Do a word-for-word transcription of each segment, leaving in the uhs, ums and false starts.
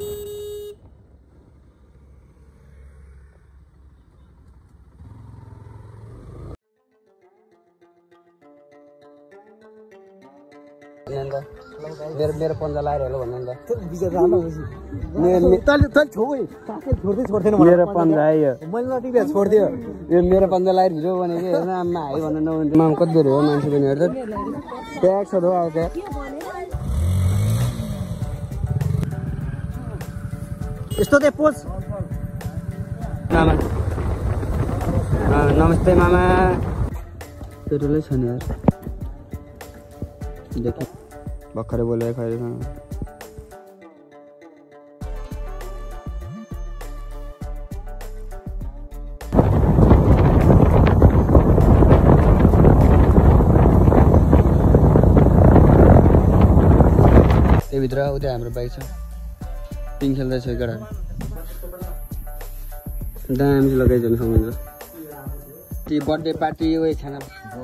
मेरो मेरो पन्जा लाएर हेलो भन्नु नि त मेरो पन्जा आयो यो मेरो पन्जा लाएर भिडियो भनेको हेर्न आमा हाई भन्नु नहुन्थ्यो माम कति बेर हो मान्छे पनि हेर्दा ट्याक्सहरू आउँछ यस्तो दे पोज मामा नमस्ते मामा पेट्रोलै छैन यार देखि भर्खरै बोलेर खैरेसँग त्योभित्र उता हाम्रो बाइक छ पिङ खेल्दैछ केटाहरू दामी लगाइदिनु सक्नुहुन्छ ती बर्थडे पार्टी उयो खाना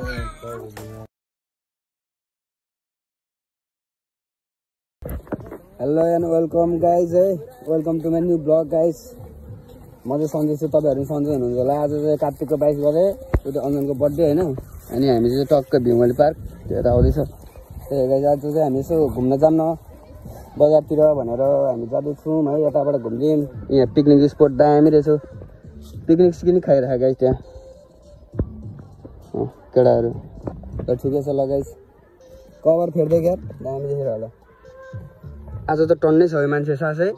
हेलो एन्ड वेलकम गाइज है welcome to my new blog guys म चाहिँ सन्जय छु तपाईँहरू सन्जय हुनुहुन्छ होला आज चाहिँ कार्तिकको बाइस गरे त्यो अञ्जनको बर्थडे होइन अनि हामी चाहिँ टक्क भिमली पार्क त्यो त आउँदैछ त्यही गाइज आज चाहिँ हामी यसो घुम्न जान्न बजारतिर भनेर हामी जाँदैछौँ है यताबाट घुम्दिउँ यहाँ पिकनिक स्पोट दामी रहेछ पिकनिक सिकनिक खाइरहेको गाइज त्यहाँ केटाहरू त ठिकै छ ल गाइज कभर फेर्दै क्या दामी देखेर होला आज त टन्नै छ मान्छे सासै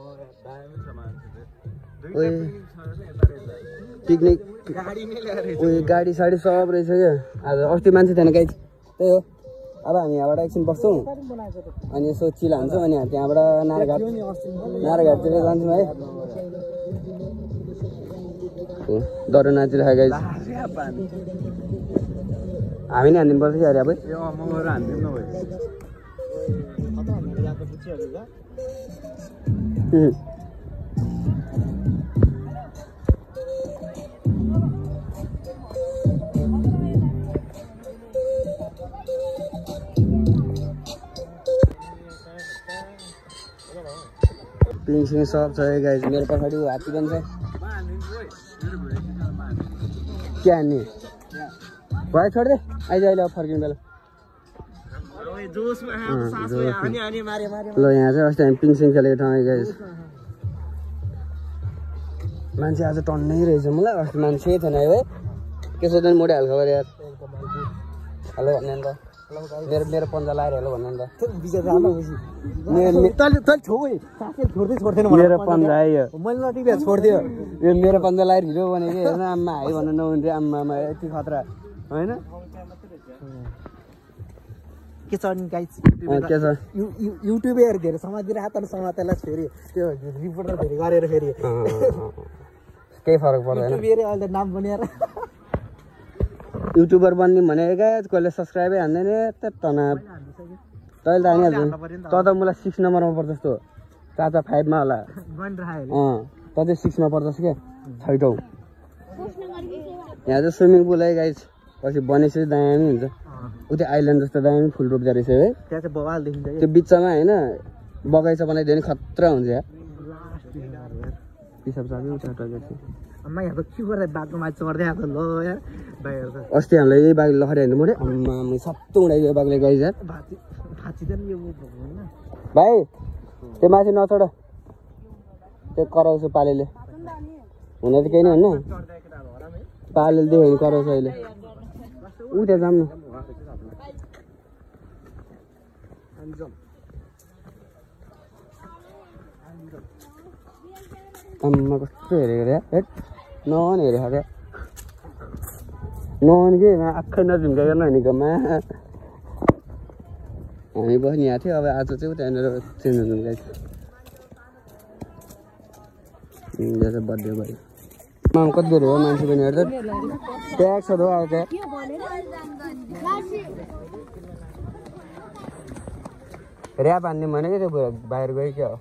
उयो पिकनिक उयो गाडी साडी सब रहेछ क्या आज अस्ति मान्छे थिएन गाइज त्यही हो अब हामी यहाँबाट एकछिन बस्छौँ अनि यसो चिल हान्छौँ अनि त्यहाँबाट नाराघाट नाराघाटतिर जान्छौँ है डरो नाचिरहेको गाइज हामी नै हानिदिनु पर्छ कि अरे अब पिङ सिङ सब छ गाइज मेरो पछाडि हात्ती पनि छ के हान्ने भयो छोड्दै आइज अहिले अब फर्किनु बेला ल यहाँ चाहिँ अस्ति हामी पिङ सिङ खेलेको ठाउँ गाइज मान्छे आज टन्नै रहेछ मलाई अस्ति मान्छे थिएन है के सोध्नु मोडे हाल खबर यार हेलो भन्ने नि त मेरो मेरो पन्जा लाएर हेलो भन्नु नि त मेरो पन्जा आयो छोडिदियो यो मेरो पन्जा लाएर भिडियो भनेको हेर्न आमा हाई भन्नु नहुन्थ्यो आम्मामा यति खतरा होइन के छ नि गाइस के छ युट्युबर धेरै समातिरहेको तर समातेलाई फेरि त्यो रिपोर्टर फेरि गरेर फेरि केही फरक पर्दैन युट्युबर अहिले नाम बनाएर युट्युबर बन्ने भनेको क्या कहिले सब्सक्राइबै हान्दैन त तना तैँले त हानिहाल्छु त त मलाई सिक्स नम्बरमा पर्छ जस्तो चाचा फाइभमा होला अँ त चाहिँ सिक्समा पर्दछ क्या छैटौँ यहाँ चाहिँ स्विमिङ पुल है गाइस पछि बनेपछि दामी हुन्छ उतै आइल्यान्ड जस्तो दामी फुल रोप्दो रहेछ है त्यहाँ चाहिँ बवाल देखिन्छ त्यो बिचमा होइन बगैँचा बनाइदियो भने खतरा हुन्छ यहाँ पिसाब साबी उता टकेको छ अम्मा यहाँ त के गर्दा बाटोमा चढ्दै आएको ल यार बाहिर त अस्ति हामीलाई यही बाघले लखरी हान्नु पऱ्यो आम्मा सबै उडाइदियो बाघले गइज यार भाइ त्यो माथि नचढ त्यो कराउँछु पालेले हुन त केही नै हुन्न पालेले दियो भने कराउँछ अहिले ऊ त्यहाँ जाऊँ न आम्मा कस्तो हेरेको रे हेट नन हेरेको क्या नन के आँखै नझुम्काइकन हिँडेकोमा हामी बस्ने यहाँ थियो अब आज चाहिँ त्यहाँनिर चेन्ज हुनु गाइस यहाँ चाहिँ बर्थडे भयो माम कति बेर हो मान्छे पनि हेर्दा ट्याक्सहरू आउँछ ऱ्याप हान्ने भनेको त्यो बाहिर गयो क्या हो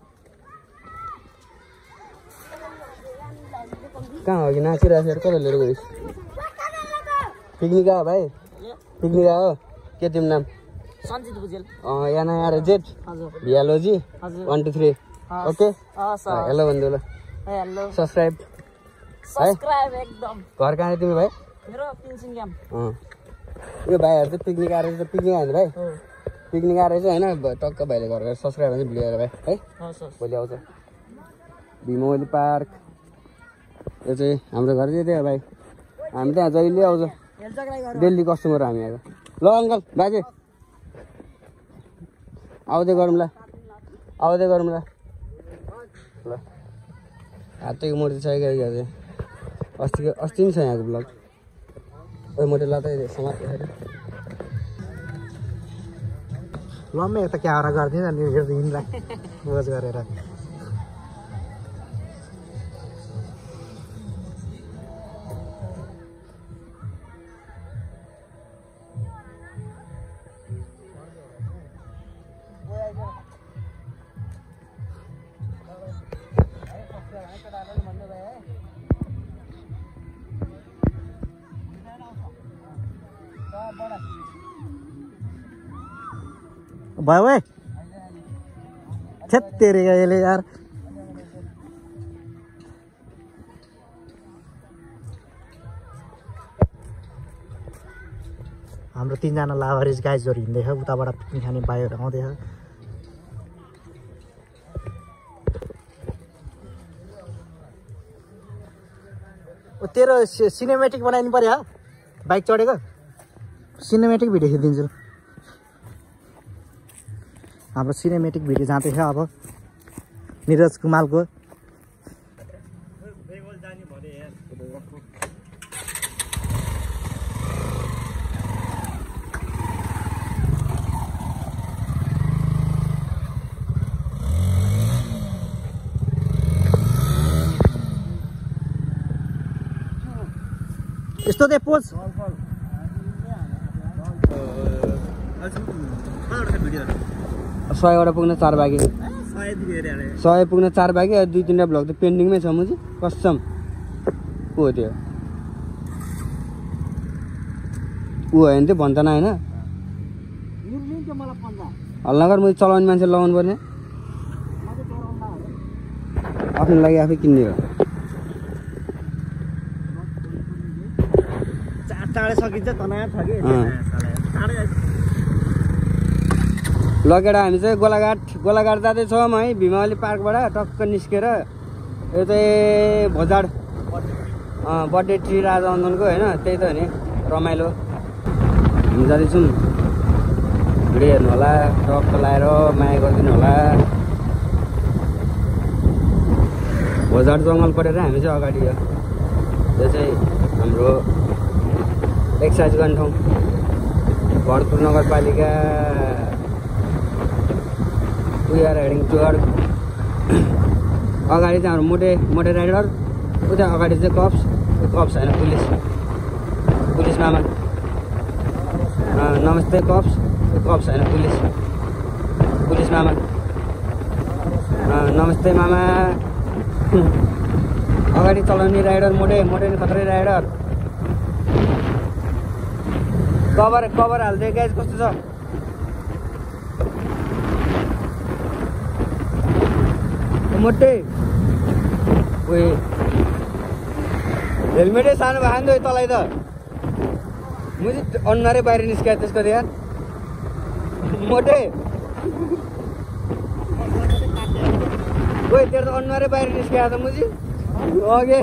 कहाँ हो कि नाचिरहेको छ कता लिएर गइस् पिकनिक आयो भाइ पिकनिक आयो के तिम्रो नाम सञ्जित भुजेल एनआइआर जेड भियालोजी वान टू थ्री ओके हस् हेलो भन्नु ल हेलो सब्स्क्राइब सब्स्क्राइब एकदम घर कहाँ तिमी भाइ मेरो पिन्सिङ ग्याम अँ यो भाइहरू चाहिँ पिकनिक आएर चाहिँ पिकनिक आयो भाइ पिकनिक आएर चाहिँ होइन टक्क भाइले घर गएर सब्सक्राइब हुन्छ भिडियो हेरेर भाइ है हस् हस् भोलि आउँछ भीमौली पार्क यो चाहिँ हाम्रो घर चाहिँ त्यही हो भाइ हामी त्यहाँ जहिले आउँछ डेली कस्टमर हामी आएको ल अङ्कल बाजे आउँदै गरौँ ल आउँदै गरौँ ल ल हातैको मूर्ति छ क्या चाहिँ अस्तिको अस्ति पनि छ यहाँको ब्लग ओ मोटे लाँदै समाज लम्बे त क्यामेरा गरिदिन्छ नि हिँड्लाई बोझ गरेर भयो भाइ छेत तेरे यसले यार हाम्रो तिनजना लाभरेज गाइजहरू हिँड्दैछ उताबाट पिकनिक खाने बाइकहरू आउँदैछ तेरो सिनेमेटिक बनाइदिनु पर्यो बाइक चढेको सिनेमेटिक भिडियो खिचिदिन्छु हाम्रो सिनेमेटिक भिडियो जाँदैछ अब निरज कुमालको यस्तो चाहिँ पोज सयवटा पुग्न चार बाँकी सय पुग्न चार बाँकी दुई तिनवटा भ्लग त पेन्डिङमै छ मुजी कसम ऊ हो त्यो ऊ हो भने त्यो भन्छ न होइन हल्ला घर मैले चलाउने मान्छे लगाउनु पर्ने आफ्नो लागि आफै किन्ने हो चाँडै सकिन्छ तनाव छ कि लगेर हामी चाहिँ गोलाघाट गोलाघाट जाँदैछौँ है भीमावली पार्कबाट टक्क निस्केर यो चाहिँ भोजाड बर्थडे ट्री राजा अन्दनको होइन त्यही त हो नि रमाइलो हामी जाँदैछौँ भिडियो हेर्नु होला टक्क लाएर माया गरिदिनु होला भोजाड जङ्गल परेर हामी चाहिँ अगाडि हो यो चाहिँ हाम्रो एक्सर्साइज गर्ने ठाउँ भरतपुर नगरपालिका वी आर हेडिङ टुवर्ड अगाडि चाहिँ हाम्रो मोटे मोटे राइडर उता अगाडि चाहिँ कप्स कप्स होइन पुलिस पुलिस मामा नमस्ते कप्स कप्स होइन पुलिस पुलिस मामा नमस्ते मामा अगाडि चलाउने राइडर मोटे मोटे खतरै राइडर कभर कभर हाल्दै गाइज कस्तो छ मोटे उयो हेलमेटै सानो भए नि त तँलाई त मुझे अनुहारै बाहिर निस्क्या त्यसको त यार मोटे ओइ तेरो त अनुहारै बाहिर निस्क्या त मुझे अघि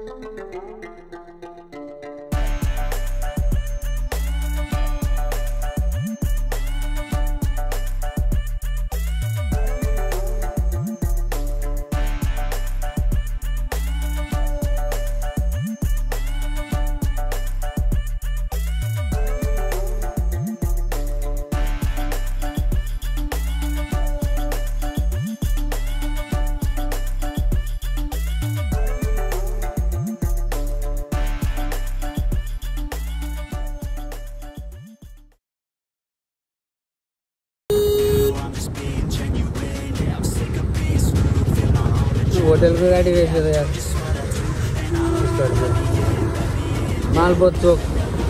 होटलको गाडी रहेछ त यार मालपोत चोक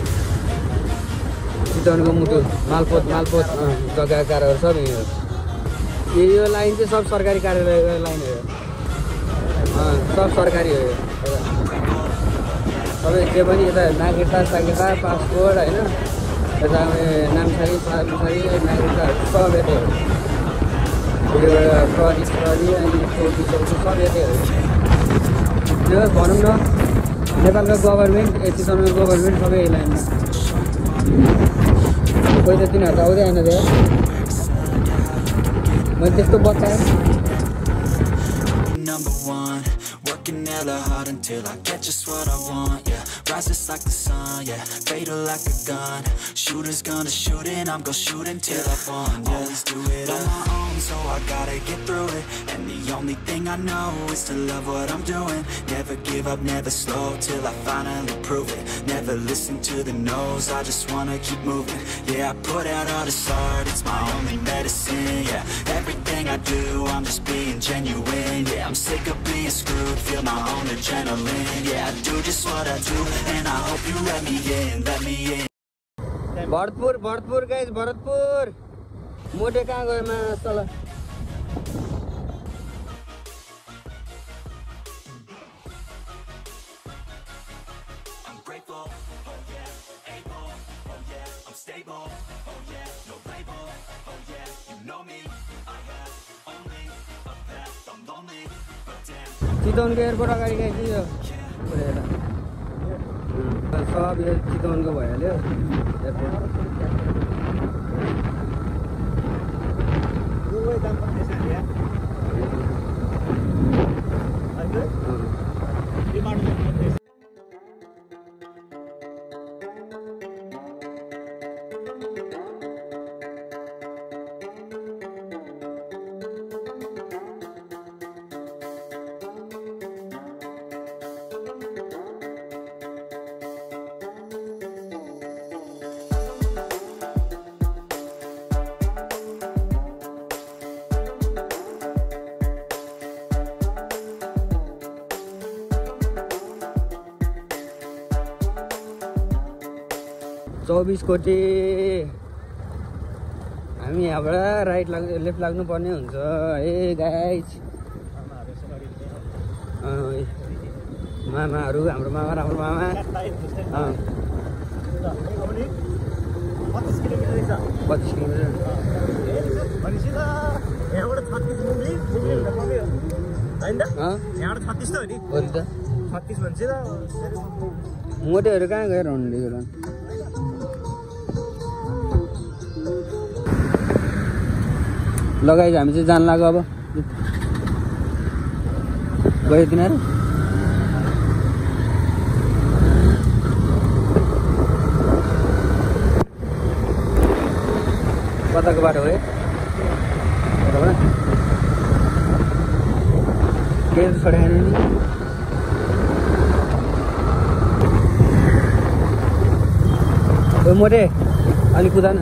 चितवनको मुटु मालपोत मालपोत जग्गा कारहरू सब यो यो लाइन चाहिँ सब सरकारी कार्यालयको लाइन हो सब सरकारी हो यो सबै जे पनि यता नागरिकता सागरिकता पासपोर्ट होइन यता नामसारी सामसारी नागरिकताहरू सब यतै हो यो प्रहरी प्रहरी अनि चौकी चौकी सब यतै हो यो भनौँ न नेपालको गभर्मेन्ट यति समय गभर्मेन्ट सबै लाइनमा कोही त तिनीहरू त आउँदै आएन त्यहाँ मैले त्यस्तो बताएँ Working hella hard until I get just what I want, yeah. Rises like the sun, yeah. Fatal like a gun. Shooters gonna shoot and I'm gonna shoot until I fall, yeah. Always do it on my own, so I gotta get through it. And the only thing I know is to love what I'm doing. Never give up, never slow till I finally prove it. Never listen to the no's, I just wanna keep moving. Yeah, I put out all this art, it's my only medicine, yeah. Everything I do, I'm just being genuine, yeah. I'm sick of being screwed, feel my own adrenaline, yeah. I do just what I do, and I hope you let me in, let me in. Bharatpur Bharatpur guys Bharatpur मोटे कहाँ गयो मासला I'm grateful, oh yeah, able, oh yeah, I'm stable, oh yeah, no label, oh yeah, you know me, I have only a path, I'm lonely, but damn. चितवनको airport अगाडि गएँ कि यो सब यो चितवनको भइहाल्यो एयरपोर्ट चौबिस कोटी हामी यहाँबाट राइट लाग्नु लेफ्ट लाग्नुपर्ने हुन्छ है गाइस मामाहरू हाम्रो मामा राम्रो मामा पच्चिस किलोमिटर मोटेहरू कहाँ गएर हुनु लगाइ हामी चाहिँ जान लाग्यो अब गयो तिनीहरू कताको बाटो हो के छोडेन नि मोटे अलिक कुदान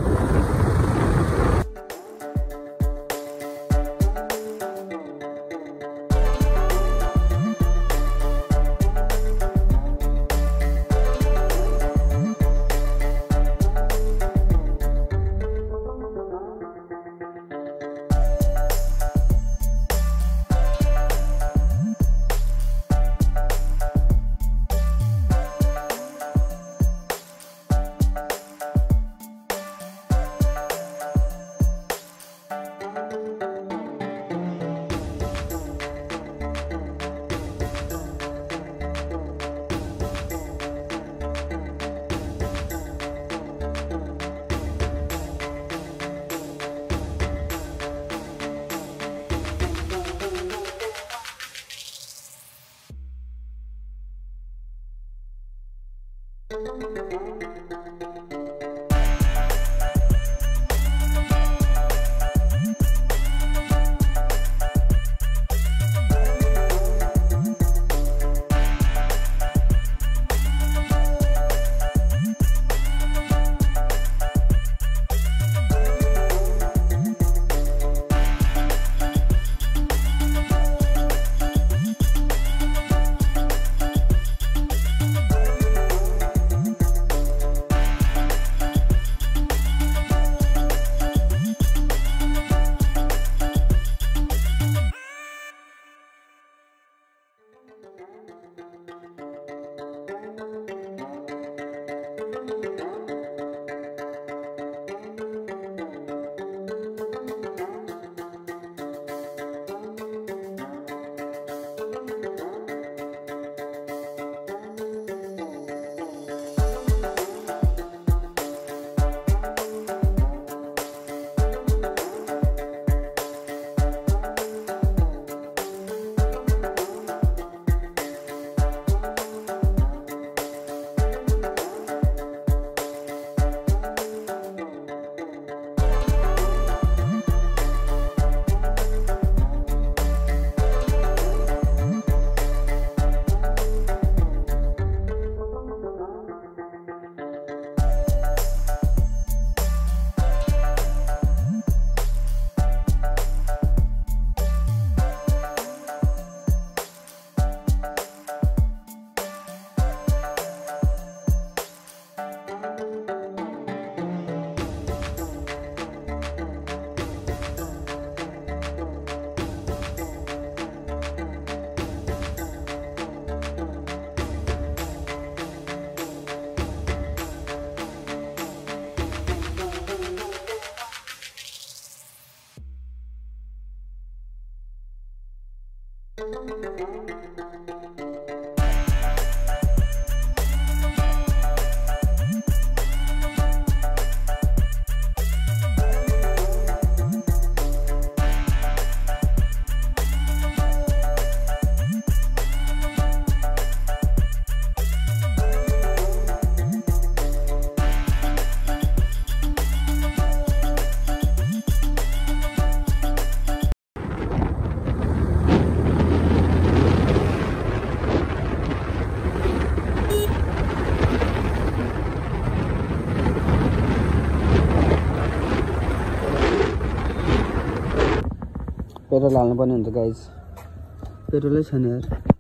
पेट्रोल हाल्नुपर्ने हुन्छ गाइज पेट्रोलै छैन यार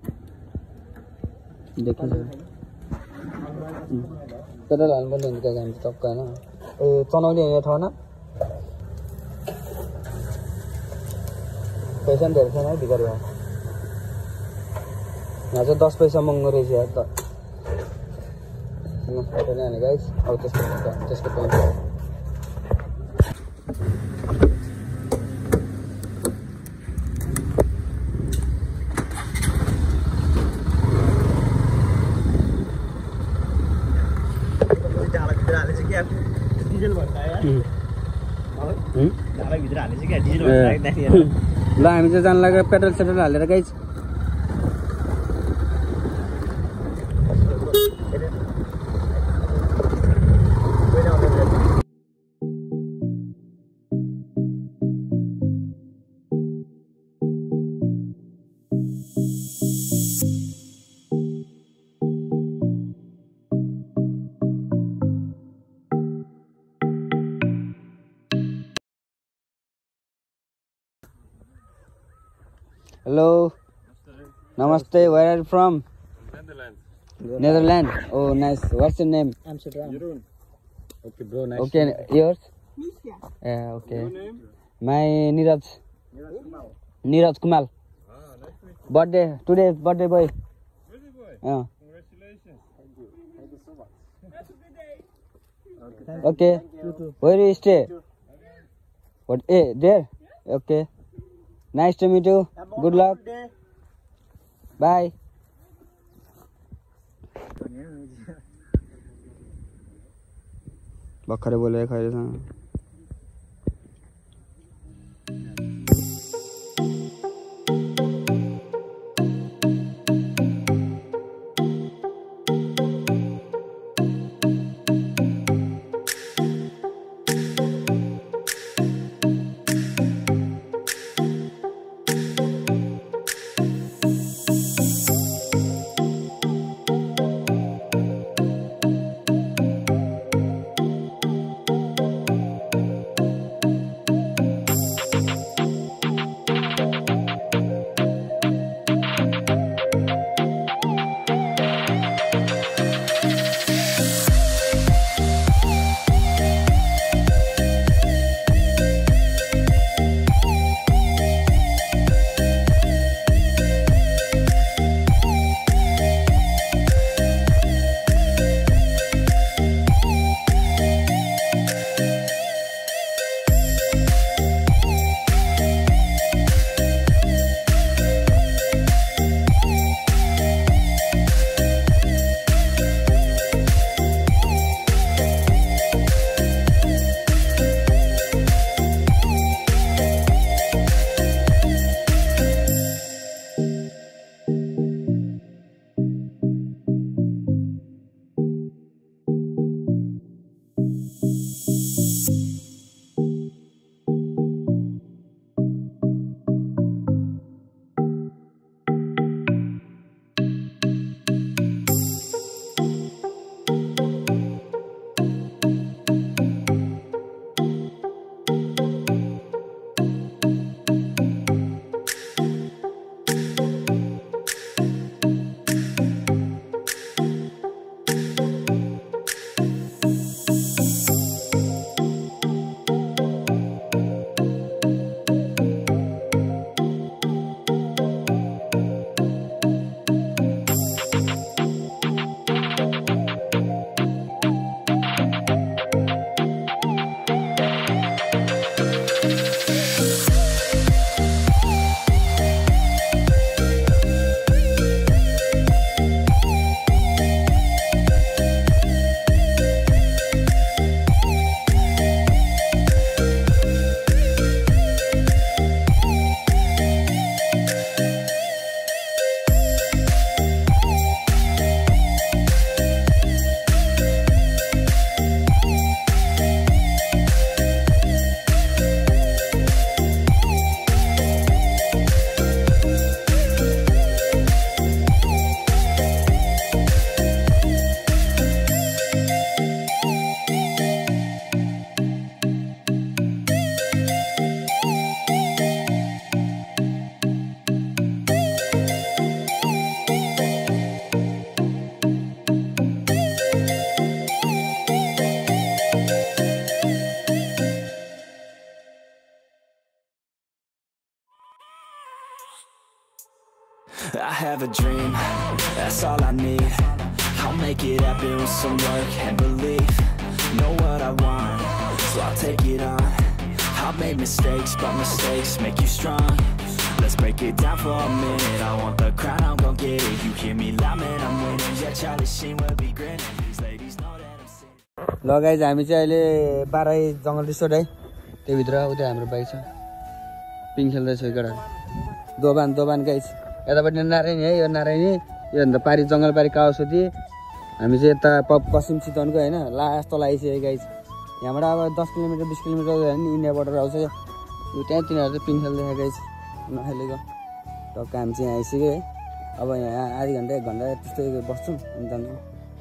देखिन्छ पेट्रोल हाल्नुपर्ने हुन्छ गाइज हामी टक्क होइन ए चनाउने यहाँ ठाउँमा पैसा पनि धेरै छैन है भित्र यहाँ चाहिँ दस पैसा महँगो रहेछ यार त पेट्रोल हाल्ने गाइज अब त्यसको त्यसको पाइन्छ ल हामी चाहिँ जानु लाग्यो पेट्रोल सेट्रोल हालेर guys Hello. Namaste. Where are you from? Netherlands. Netherlands. Oh, nice. What's your name? Amsterdam. Okay, bro. Nice. Okay, yours? Yeah. Okay. Your name? My Niraj. Niraj Kumal. Ah, nice to meet you. Birthday today. Birthday boy. Really, boy? Yeah. Congratulations. Thank you. Thank you so much. Okay. You too. Where do you stay? What? Eh, there. Okay. Nice to meet you. Good luck. Bye. भर्खरै बोलेको खैरेसँग I have a dream, that's all I need. I'll make it happen with some work and belief. Know what I want, so I'll take it on. I've made mistakes, but mistakes make you strong. Let's break it down for a minute. I want the crown, I'm gon' get it. You hear me loud, man, I'm winning. Yeah, Charlie Sheen will be grinning. These ladies know that I'm sinning. ल guys हामी चाहिँ अहिले बाह्रै जङ्गल resort है त्योभित्र उता हाम्रो बाइक छ पिङ खेल्दैछ केटा दोबान दोबान गाइज यतापट्टि नारायणी है यो नारायणी योभन्दा पारि जङ्गल पारि काउसुती हामी चाहिँ यता प पश्चिम चितवनको होइन लास्ट तल आइसक्यो गाइज यहाँबाट अब दस किलोमिटर बिस किलोमिटर होइन नि इन्डिया बोर्डर आउँछ यो त्यहाँ तिनीहरू चाहिँ पिङ खेल्दैछ गाइज नखेलेको टक्क हामी चाहिँ आइसक्यो है अब यहाँ आधी घन्टा एक घन्टा त्यस्तै बस्छौँ अनि जान्छौँ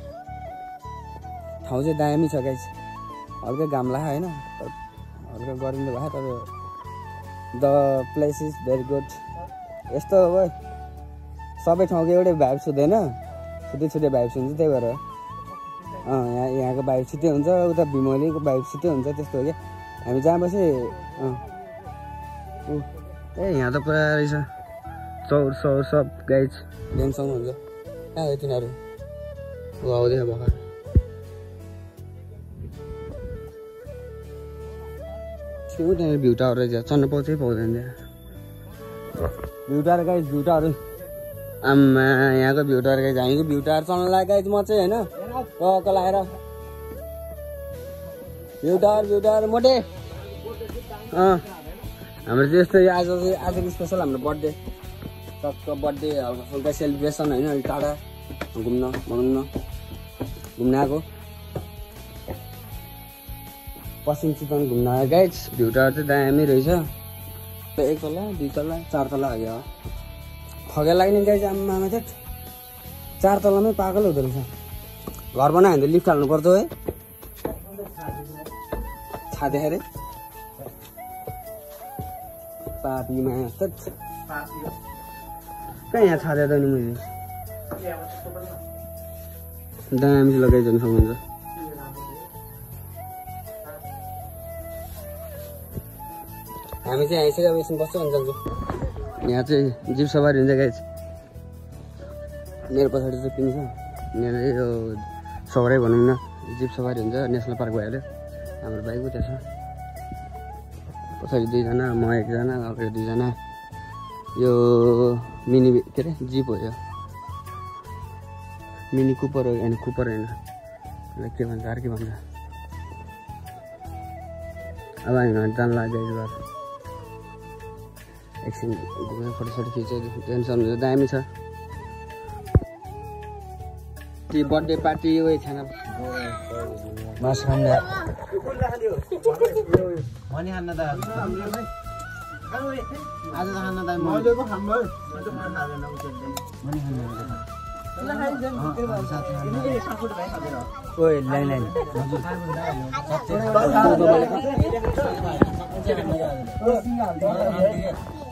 ठाउँ चाहिँ दामी छ गाइज हल्का घाम लाग्यो होइन हल्का गरिँदो भयो तर the place is very good यस्तो हो सबै ठाउँको एउटै भाइब्स हुँदैन छुट्टै छुट्टै भाइब्स हुन्छ त्यही भएर अँ यहाँ यहाँको भाइब छिट्टै हुन्छ उता भिमौलीको भाइब छिट्टै हुन्छ त्यस्तो हो क्या हामी जहाँ बसेँ अँ ऊ ए यहाँ त पुरा रहेछ चौर सौर सब गाइज ल्यान्डसँग हुन्छ कहाँ हो तिनीहरू ऊ आउँदैछ भर्खर त्यहाँनिर भ्यू टावर रहेछ चढ्नु पाउँछै पाउँदैन त्यहाँ view tower guys view tower आम्मा यहाँको भ्यू टावर गाइज हामीको भ्यू टावर चढ्न लाग्यो गाइज म चाहिँ होइन टक्क लगाएर भ्यू टावर भ्यू टावर मोटे अँ हाम्रो चाहिँ यस्तो आज चाहिँ आजको स्पेसल हाम्रो बर्थडे टक्क बर्थडे हल्का फुल्का सेलिब्रेसन होइन अलिक टाढा घुम्न भनौँ न घुम्न आएको पश्चिम चितवन घुम्न आयो गाइज भ्यू टावर चाहिँ दामी रहेछ एक तला दुई तला चार तला हो खगेल लाग्ने गाइज आमामा चाहिँ चार तलामै पागल हुँदो रहेछ घर बनायो भने त लिफ्ट हाल्नु पर्छ है छादे अरे पापीमा कहाँ यहाँ छादे त नि मैले दामी लगाइदिनु सक्नुहुन्छ हामी चाहिँ आइसक्यो अब यसमा बस्छौँ अनि जान्छौँ यहाँ चाहिँ जिप सवारी हुन्छ गाइज मेरो पछाडि चाहिँ पिङ छ यहाँ यो सवारै भनौँ न जिप सवारी हुन्छ नेसनल पार्क भइहाल्यो हाम्रो बाइक उता छ पछाडि दुईजना म एकजना अगाडि दुईजना यो मिनी के अरे जिप हो यो मिनी कुपर हो होइन कुपर होइन के भन्छ अर्कै भन्छ अब हामी जान लाग्यो घर एकछिन घुमेर फोटोसोटो खिच्यो टेन्सन हुन्छ दामी छ ती बर्थडे पार्टी उयो खाना मासु खाने मनी खान्न त आज त खान्न त मैले पो खान्न ओए लाइन लाइन हजुर